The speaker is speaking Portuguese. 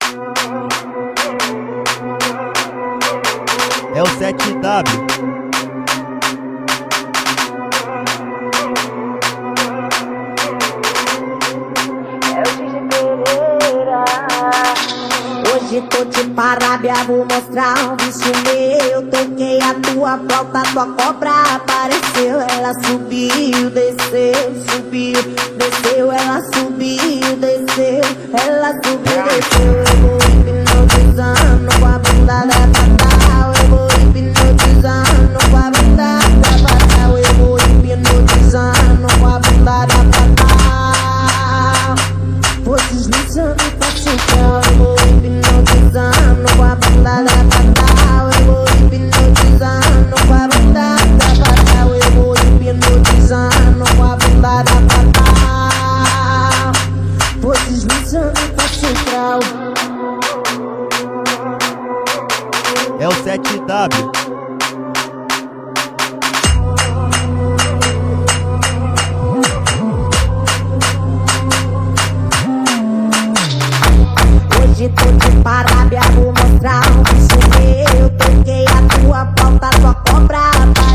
É o 7W. Hoje tô de parábia, vou mostrar um bicho meu. Toquei a tua flauta, tua cobra apareceu. Ela subiu, desceu, subiu, desceu. Ela subiu, desceu, ela subiu, desceu. Eu vou hipnotizando com a bunda da Fatal. Eu vou hipnotizando com a bunda da Fatal. Eu vou hipnotizando com a bunda da Fatal. Vou deslizando pra central. Eu vou hipnotizando com a bunda da Fatal. Eu vou hipnotizando com a bunda da Fatal. Eu vou hipnotizando com a bunda da Fatal. Vou deslizando pra central. É o 7W. Hoje tô de parábia, vou mostrar um bicho meu. Toquei a tua flauta, tua cobra apareceu.